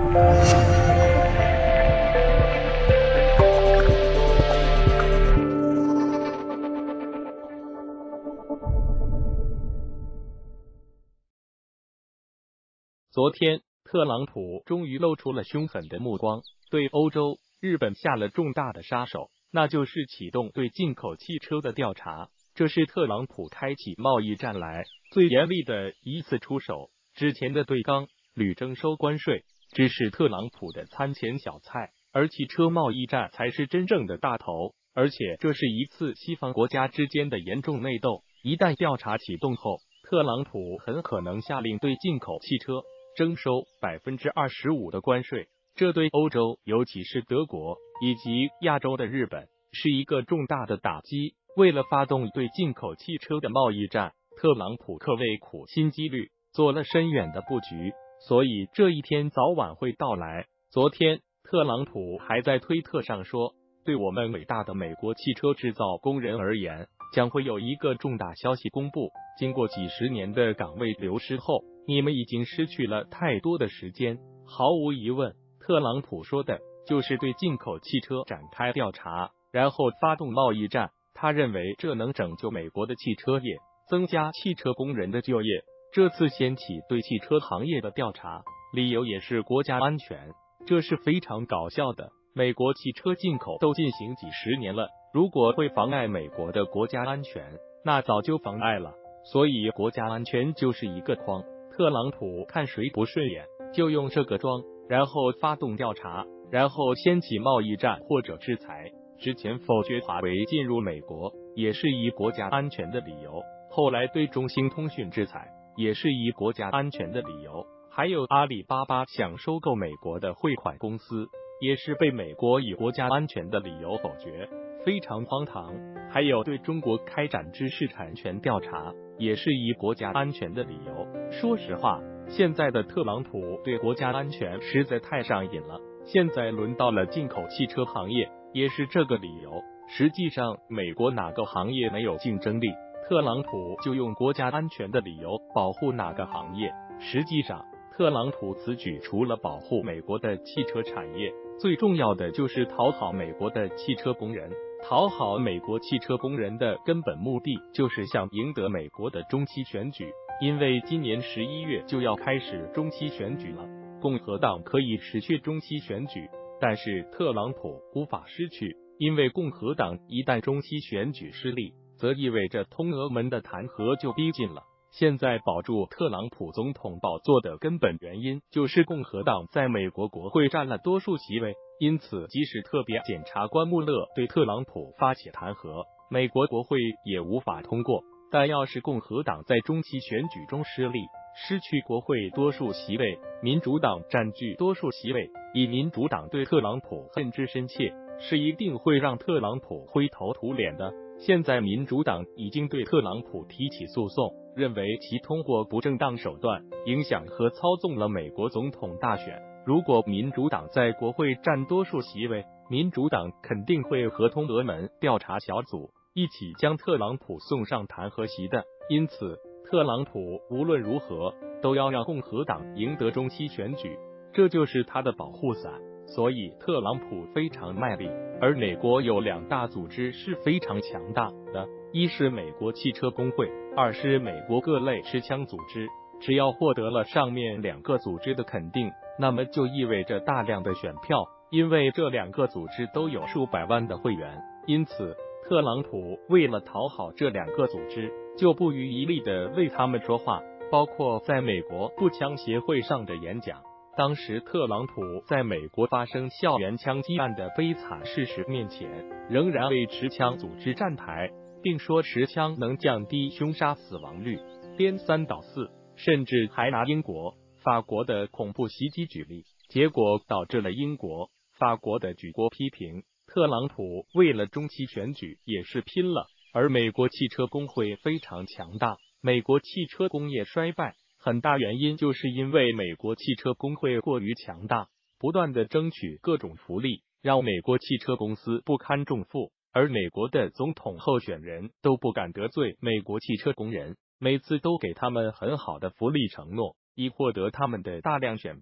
昨天，特朗普终于露出了凶狠的目光，对欧洲、日本下了重大的杀手，那就是启动对进口汽车的调查。这是特朗普开启贸易战来最严厉的一次出手。之前的对钢、铝征收关税只是特朗普的餐前小菜，而汽车贸易战才是真正的大头。而且这是一次西方国家之间的严重内斗。一旦调查启动后，特朗普很可能下令对进口汽车征收25%的关税，这对欧洲，尤其是德国以及亚洲的日本，是一个重大的打击。为了发动对进口汽车的贸易战，特朗普可谓苦心积虑，做了深远的布局，所以这一天早晚会到来。昨天，特朗普还在推特上说，对我们伟大的美国汽车制造工人而言，将会有一个重大消息公布。经过几十年的岗位流失后，你们已经失去了太多的时间。毫无疑问，特朗普说的就是对进口汽车展开调查，然后发动贸易战。他认为这能拯救美国的汽车业，增加汽车工人的就业。这次掀起对汽车行业的调查，理由也是国家安全，这是非常搞笑的。美国汽车进口都进行几十年了，如果会妨碍美国的国家安全，那早就妨碍了。所以国家安全就是一个框，特朗普看谁不顺眼就用这个桩，然后发动调查，然后掀起贸易战或者制裁。之前否决华为进入美国也是以国家安全的理由，后来对中兴通讯制裁也是以国家安全的理由，还有阿里巴巴想收购美国的汇款公司，也是被美国以国家安全的理由否决，非常荒唐。还有对中国开展知识产权调查，也是以国家安全的理由。说实话，现在的特朗普对国家安全实在太上瘾了。现在轮到了进口汽车行业，也是这个理由。实际上，美国哪个行业没有竞争力，特朗普就用国家安全的理由保护哪个行业。实际上，特朗普此举除了保护美国的汽车产业，最重要的就是讨好美国的汽车工人。讨好美国汽车工人的根本目的就是想赢得美国的中期选举，因为今年11月就要开始中期选举了。共和党可以失去中期选举，但是特朗普无法失去，因为共和党一旦中期选举失利，则意味着通俄门的弹劾就逼近了。现在保住特朗普总统宝座的根本原因就是共和党在美国国会占了多数席位，因此即使特别检察官穆勒对特朗普发起弹劾，美国国会也无法通过。但要是共和党在中期选举中失利，失去国会多数席位，民主党占据多数席位，以民主党对特朗普恨之深切，是一定会让特朗普灰头土脸的。现在民主党已经对特朗普提起诉讼，认为其通过不正当手段影响和操纵了美国总统大选。如果民主党在国会占多数席位，民主党肯定会和通俄门调查小组一起将特朗普送上弹劾席的。因此，特朗普无论如何都要让共和党赢得中期选举，这就是他的保护伞。所以特朗普非常卖力。而美国有两大组织是非常强大的，一是美国汽车工会，二是美国各类持枪组织。只要获得了上面两个组织的肯定，那么就意味着大量的选票，因为这两个组织都有数百万的会员。因此，特朗普为了讨好这两个组织，就不遗余力地为他们说话，包括在美国步枪协会上的演讲。当时特朗普在美国发生校园枪击案的悲惨事实面前，仍然为持枪组织站台，并说持枪能降低凶杀死亡率，颠三倒四，甚至还拿英国、法国的恐怖袭击举例，结果导致了英国、法国的举国批评。特朗普为了中期选举也是拼了。而美国汽车工会非常强大，美国汽车工业衰败很大原因就是因为美国汽车工会过于强大，不断的争取各种福利，让美国汽车公司不堪重负。而美国的总统候选人都不敢得罪美国汽车工人，每次都给他们很好的福利承诺，以获得他们的大量选票。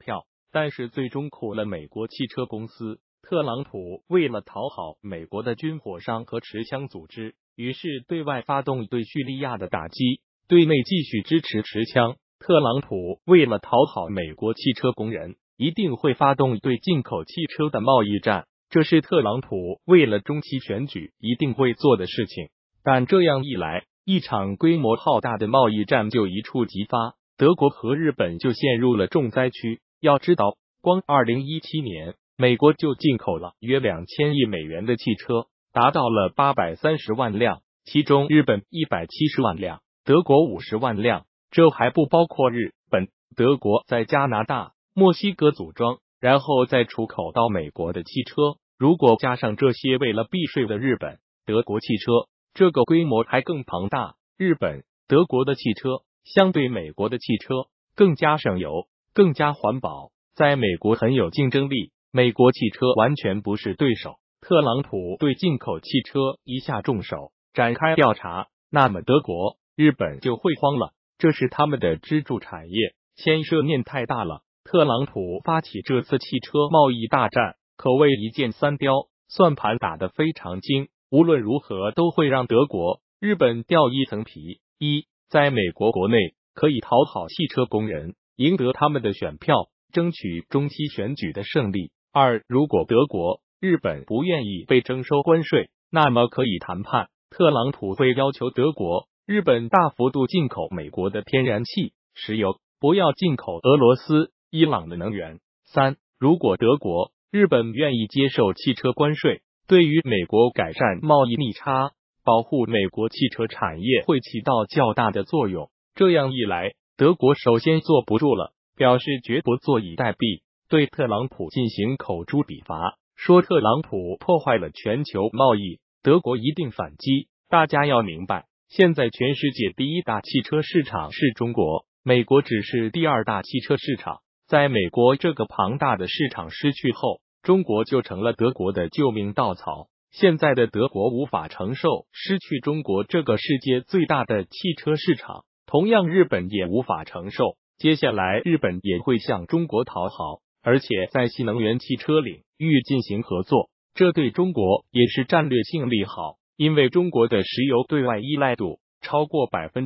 但是最终苦了美国汽车公司。特朗普为了讨好美国的军火商和持枪组织，于是对外发动对叙利亚的打击，对内继续支持持枪。特朗普为了讨好美国汽车工人，一定会发动对进口汽车的贸易战，这是特朗普为了中期选举一定会做的事情。但这样一来，一场规模浩大的贸易战就一触即发，德国和日本就陷入了重灾区。要知道，光2017年，美国就进口了约2000亿美元的汽车，达到了830万辆，其中日本170万辆，德国50万辆，这还不包括日本、德国在加拿大、墨西哥组装，然后再出口到美国的汽车。如果加上这些为了避税的日本、德国汽车，这个规模还更庞大。日本、德国的汽车相对美国的汽车更加省油，更加环保，在美国很有竞争力。美国汽车完全不是对手。特朗普对进口汽车一下重手，展开调查，那么德国、日本就会慌了，这是他们的支柱产业，牵涉面太大了。特朗普发起这次汽车贸易大战，可谓一箭三雕，算盘打得非常精，无论如何都会让德国、日本掉一层皮。一，在美国国内可以讨好汽车工人，赢得他们的选票，争取中期选举的胜利。二，如果德国、日本不愿意被征收关税，那么可以谈判，特朗普会要求德国、日本大幅度进口美国的天然气、石油，不要进口俄罗斯、伊朗的能源。三，如果德国、日本愿意接受汽车关税，对于美国改善贸易逆差、保护美国汽车产业会起到较大的作用。这样一来，德国首先坐不住了，表示绝不坐以待毙，对特朗普进行口诛笔伐，说特朗普破坏了全球贸易，德国一定反击。大家要明白，现在全世界第一大汽车市场是中国，美国只是第二大汽车市场。在美国这个庞大的市场失去后，中国就成了德国的救命稻草。现在的德国无法承受失去中国这个世界最大的汽车市场，同样日本也无法承受。接下来日本也会向中国讨好，而且在新能源汽车领域进行合作，这对中国也是战略性利好，因为中国的石油对外依赖度超过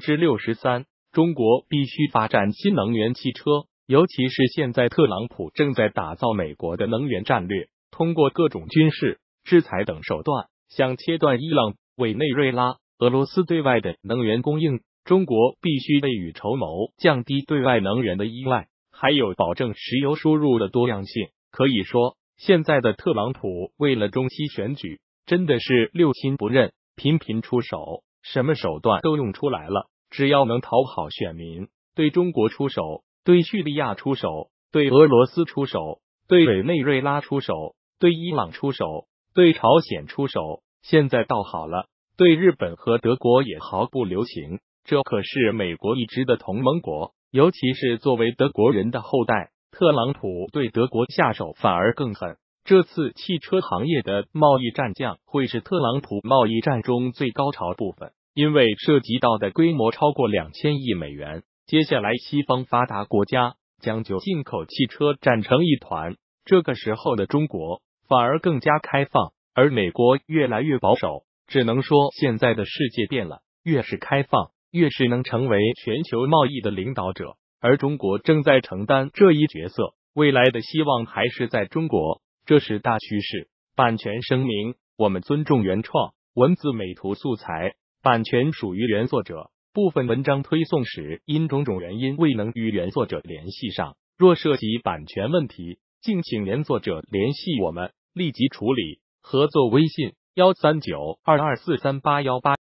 63%， 中国必须发展新能源汽车，尤其是现在特朗普正在打造美国的能源战略，通过各种军事、制裁等手段，想切断伊朗、委内瑞拉、俄罗斯对外的能源供应。中国必须未雨绸缪，降低对外能源的依赖，还有保证石油输入的多样性。可以说，现在的特朗普为了中期选举，真的是六亲不认，频频出手，什么手段都用出来了。只要能讨好选民，对中国出手，对叙利亚出手，对俄罗斯出手，对委内瑞拉出手，对伊朗出手，对朝鲜出手，现在倒好了，对日本和德国也毫不留情。这可是美国一直的同盟国，尤其是作为德国人的后代，特朗普对德国下手反而更狠。这次汽车行业的贸易战将会是特朗普贸易战中最高潮部分，因为涉及到的规模超过2000亿美元。接下来西方发达国家将就进口汽车战成一团，这个时候的中国反而更加开放，而美国越来越保守。只能说现在的世界变了，越是开放，越是能成为全球贸易的领导者，而中国正在承担这一角色，未来的希望还是在中国，这是大趋势。版权声明：我们尊重原创，文字美图素材版权属于原作者，部分文章推送时因种种原因未能与原作者联系上，若涉及版权问题，敬请原作者联系我们，立即处理。合作微信：13922438818。